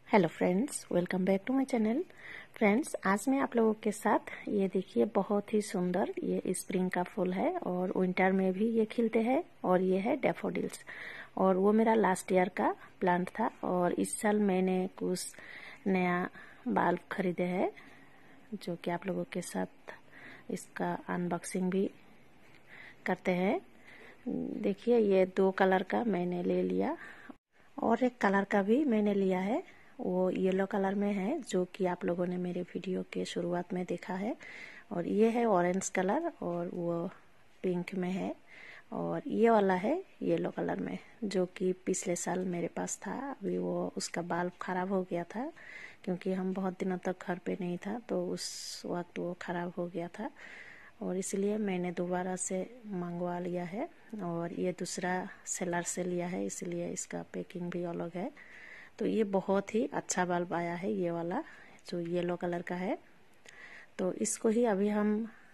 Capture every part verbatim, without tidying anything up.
Hello friends, welcome back to my channel. Friends, आज मैं आप लोगों के साथ ये देखिए बहुत ही सुंदर ये स्प्रिंग का फूल है और विंटर में भी ये खिलते हैं और ये है डैफोडिल्स। और वो मेरा लास्ट ईयर का प्लांट था और इस साल मैंने कुछ नया बल्ब खरीदे हैं जो कि आप लोगों के साथ इसका अनबॉक्सिंग भी करते हैं। देखिए ये दो कलर का मैंने ले लिया और एक कलर का भी मैंने लिया है, वो येलो कलर में है जो कि आप लोगों ने मेरे वीडियो के शुरुआत में देखा है। और ये है ऑरेंज कलर और वो पिंक में है और ये वाला है येलो कलर में जो कि पिछले साल मेरे पास था। अभी वो उसका बल्ब खराब हो गया था क्योंकि हम बहुत दिनों तक घर पे नहीं था तो उस वक्त वो खराब हो गया था और इसलिए मैंने दोबारा से मंगवा लिया है। और ये दूसरा सेलर से लिया है इसलिए इसका पैकिंग भी अलग है। तो ये बहुत ही अच्छा बल्ब आया है, ये वाला जो येलो कलर का है। तो इसको ही अभी हम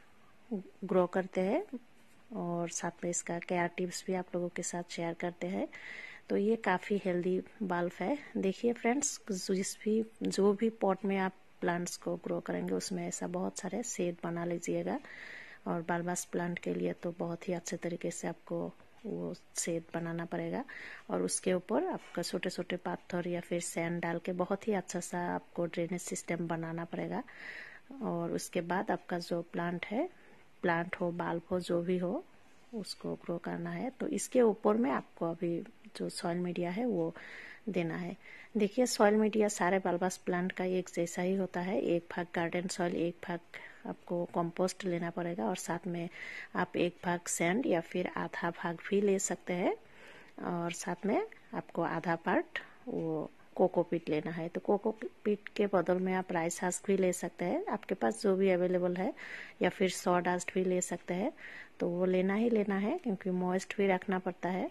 ग्रो करते हैं और साथ में इसका केयर टिप्स भी आप लोगों के साथ शेयर करते हैं। तो ये काफ़ी हेल्दी बल्ब है। देखिए फ्रेंड्स, जिस भी जो भी पॉट में आप प्लांट्स को ग्रो करेंगे उसमें ऐसा बहुत सारे शेड बना लीजिएगा। और बालबास प्लांट के लिए तो बहुत ही अच्छे तरीके से आपको वो शेड बनाना पड़ेगा और उसके ऊपर आपका छोटे छोटे पत्थर या फिर सैंड डाल के बहुत ही अच्छा सा आपको ड्रेनेज सिस्टम बनाना पड़ेगा। और उसके बाद आपका जो प्लांट है, प्लांट हो बल्ब हो जो भी हो, उसको ग्रो करना है। तो इसके ऊपर में आपको अभी जो सॉइल मीडिया है वो देना है। देखिए सॉइल मीडिया सारे बालबास प्लांट का एक जैसा ही होता है। एक भाग गार्डन सॉइल, एक भाग आपको कंपोस्ट लेना पड़ेगा और साथ में आप एक भाग सैंड या फिर आधा भाग भी ले सकते हैं। और साथ में आपको आधा पार्ट वो कोकोपीट लेना है। तो कोकोपीट के बदल में आप राइस हस्क भी ले सकते हैं, आपके पास जो भी अवेलेबल है, या फिर सॉ डस्ट भी ले सकते हैं। तो वो लेना ही लेना है क्योंकि मॉइस्ट भी रखना पड़ता है।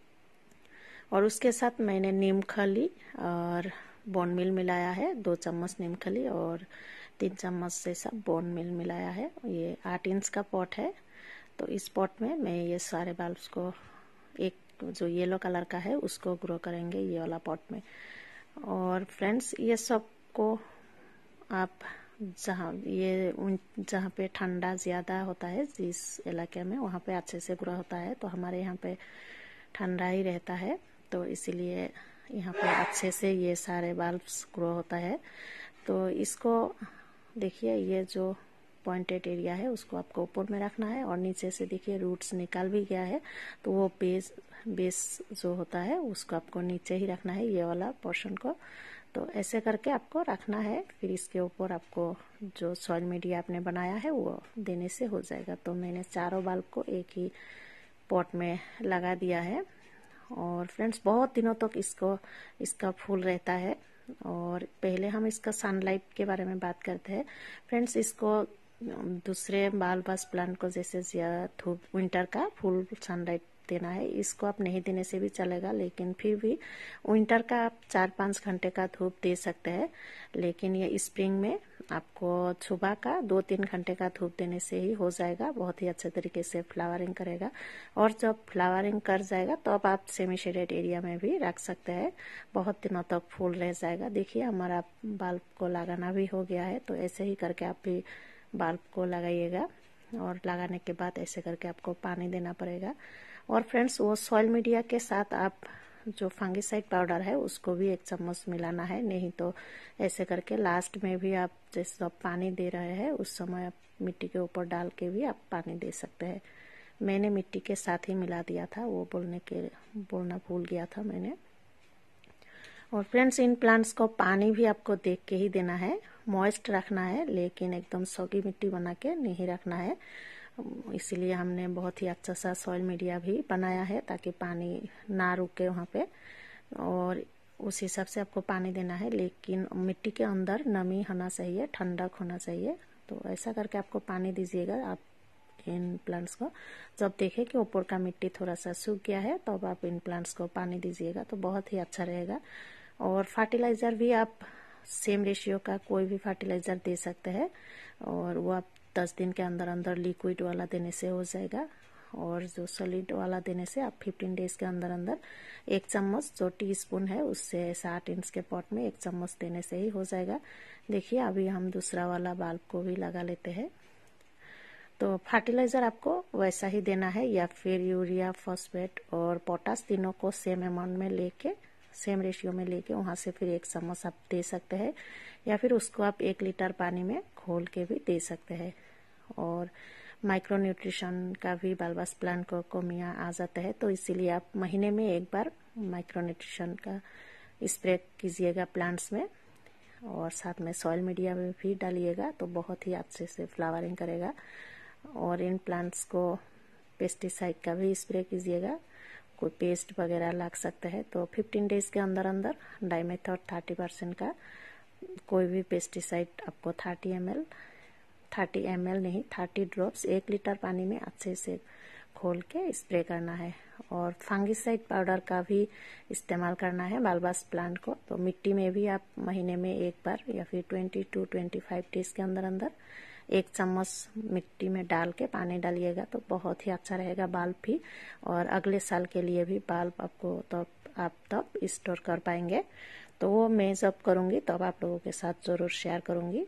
और उसके साथ मैंने नीम खली और बोन मिल मिलाया है, दो चम्मच नीम खली और तीन चम्मच जैसा बोन मिल मिलाया है। ये आठ इंच का पॉट है। तो इस पॉट में मैं ये सारे बल्ब्स को, एक जो येलो कलर का है उसको ग्रो करेंगे ये वाला पॉट में। और फ्रेंड्स, ये सब को आप जहाँ ये जहाँ पे ठंडा ज़्यादा होता है जिस इलाके में, वहाँ पे अच्छे से ग्रो होता है। तो हमारे यहाँ पे ठंडा ही रहता है तो इसीलिए यहाँ पे अच्छे से ये सारे बल्ब्स ग्रो होता है। तो इसको देखिए ये जो पॉइंटेड एरिया है उसको आपको ऊपर में रखना है और नीचे से देखिए रूट्स निकल भी गया है तो वो बेस बेस जो होता है उसको आपको नीचे ही रखना है, ये वाला पोर्शन को। तो ऐसे करके आपको रखना है। फिर इसके ऊपर आपको जो सॉइल मीडिया आपने बनाया है वो देने से हो जाएगा। तो मैंने चारों बल्ब को एक ही पॉट में लगा दिया है। और फ्रेंड्स, बहुत दिनों तक इसको इसका फूल रहता है। और पहले हम इसका सनलाइट के बारे में बात करते हैं। फ्रेंड्स, इसको दूसरे बालबास प्लांट को जैसे धूप विंटर का फुल सनलाइट देना है, इसको आप नहीं देने से भी चलेगा, लेकिन फिर भी विंटर का आप चार पाँच घंटे का धूप दे सकते हैं। लेकिन ये स्प्रिंग में आपको सुबह का दो तीन घंटे का धूप देने से ही हो जाएगा, बहुत ही अच्छे तरीके से फ्लावरिंग करेगा। और जब फ्लावरिंग कर जाएगा तो अब आप सेमी शेडेड एरिया में भी रख सकते हैं, बहुत दिनों तक फूल रह जाएगा। देखिए हमारा बल्ब को लगाना भी हो गया है। तो ऐसे ही करके आप भी बल्ब को लगाइएगा और लगाने के बाद ऐसे करके आपको पानी देना पड़ेगा। और फ्रेंड्स, वो सॉइल मीडिया के साथ आप जो फंगिसाइड पाउडर है उसको भी एक चम्मच मिलाना है, नहीं तो ऐसे करके लास्ट में भी आप जैसे आप पानी दे रहे हैं उस समय आप मिट्टी के ऊपर डाल के भी आप पानी दे सकते हैं। मैंने मिट्टी के साथ ही मिला दिया था, वो बोलने के बोलना भूल गया था मैंने। और फ्रेंड्स, इन प्लांट्स को पानी भी आपको देख के ही देना है, मॉइस्ट रखना है, लेकिन एकदम सौगी मिट्टी बना के नहीं रखना है। इसीलिए हमने बहुत ही अच्छा सा सॉइल मीडिया भी बनाया है ताकि पानी ना रुके वहाँ पे। और उस हिसाब से आपको पानी देना है, लेकिन मिट्टी के अंदर नमी होना चाहिए, ठंडक होना चाहिए। तो ऐसा करके आपको पानी दीजिएगा आप इन प्लांट्स को। जब देखें कि ऊपर का मिट्टी थोड़ा सा सूख गया है तब आप इन प्लांट्स को पानी दीजिएगा, तो बहुत ही अच्छा रहेगा। और फर्टिलाइज़र भी आप सेम रेशियो का कोई भी फर्टिलाइज़र दे सकते हैं और वो आप दस दिन के अंदर अंदर लिक्विड वाला देने से हो जाएगा। और जो सॉलिड वाला देने से आप फिफ्टीन डेज के अंदर अंदर एक चम्मच जो टी स्पून है उससे साठ इंच के पॉट में एक चम्मच देने से ही हो जाएगा। देखिए अभी हम दूसरा वाला बल्ब को भी लगा लेते हैं। तो फर्टिलाइजर आपको वैसा ही देना है, या फिर यूरिया, फॉस्फेट और पोटास तीनों को सेम अमाउंट में लेके, सेम रेशियो में लेके वहां से फिर एक चम्मच आप दे सकते हैं, या फिर उसको आप एक लीटर पानी में घोल के भी दे सकते हैं। और माइक्रो न्यूट्रिशन का भी बालबास प्लांट को कमियां आ जाता है, तो इसीलिए आप महीने में एक बार माइक्रो न्यूट्रिशन का स्प्रे कीजिएगा प्लांट्स में, और साथ में सॉइल मीडिया में भी डालिएगा तो बहुत ही अच्छे से फ्लावरिंग करेगा। और इन प्लांट्स को पेस्टिसाइड का भी स्प्रे कीजिएगा, कोई पेस्ट वगैरह लग सकता है तो फिफ्टीन डेज के अंदर अंदर डाइमेथॉड थर्टी परसेंट का कोई भी पेस्टिसाइड आपको thirty M L thirty M L नहीं थर्टी ड्रॉप्स एक लीटर पानी में अच्छे से घोल के स्प्रे करना है। और फंगिसाइड पाउडर का भी इस्तेमाल करना है बालबास प्लांट को। तो मिट्टी में भी आप महीने में एक बार या फिर twenty two twenty five days के अंदर अंदर एक चम्मच मिट्टी में डाल के पानी डालिएगा तो बहुत ही अच्छा रहेगा बल्ब भी, और अगले साल के लिए भी बल्ब आपको तब तो आप तब तो स्टोर कर पाएंगे। तो वो मैं जब करूँगी तब आप लोगों के साथ ज़रूर शेयर करूँगी।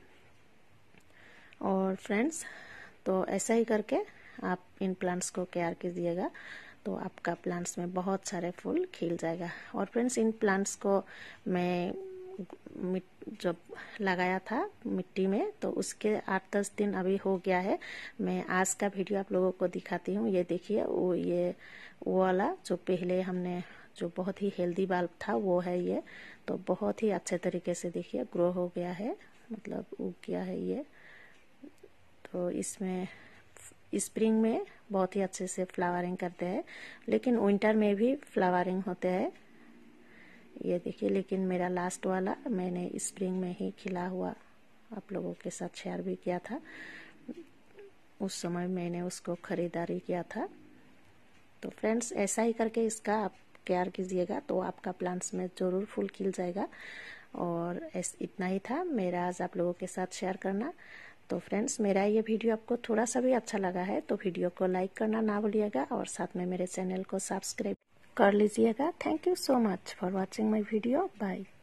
और फ्रेंड्स, तो ऐसा ही करके आप इन प्लांट्स को केयर कीजिएगा तो आपका प्लांट्स में बहुत सारे फूल खिल जाएगा। और फ्रेंड्स, इन प्लांट्स को मैं जब लगाया था मिट्टी में तो उसके आठ दस दिन अभी हो गया है। मैं आज का वीडियो आप लोगों को दिखाती हूँ। ये देखिए, वो ये वो वाला जो पहले हमने जो बहुत ही हेल्दी बल्ब था वो है ये। तो बहुत ही अच्छे तरीके से देखिए ग्रो हो गया है, मतलब उग गया है ये। तो इसमें स्प्रिंग में बहुत ही अच्छे से फ्लावरिंग करते हैं, लेकिन विंटर में भी फ्लावरिंग होते हैं ये देखिए। लेकिन मेरा लास्ट वाला मैंने स्प्रिंग में ही खिला हुआ आप लोगों के साथ शेयर भी किया था, उस समय मैंने उसको खरीदारी किया था। तो फ्रेंड्स, ऐसा ही करके इसका आप केयर कीजिएगा तो आपका प्लांट्स में जरूर फूल खिल जाएगा। और इतना ही था मेरा आज आप लोगों के साथ शेयर करना। तो फ्रेंड्स, मेरा ये वीडियो आपको थोड़ा सा भी अच्छा लगा है तो वीडियो को लाइक करना ना भूलिएगा, और साथ में मेरे चैनल को सब्सक्राइब कर लीजिएगा। Thank you so much for watching my video. Bye.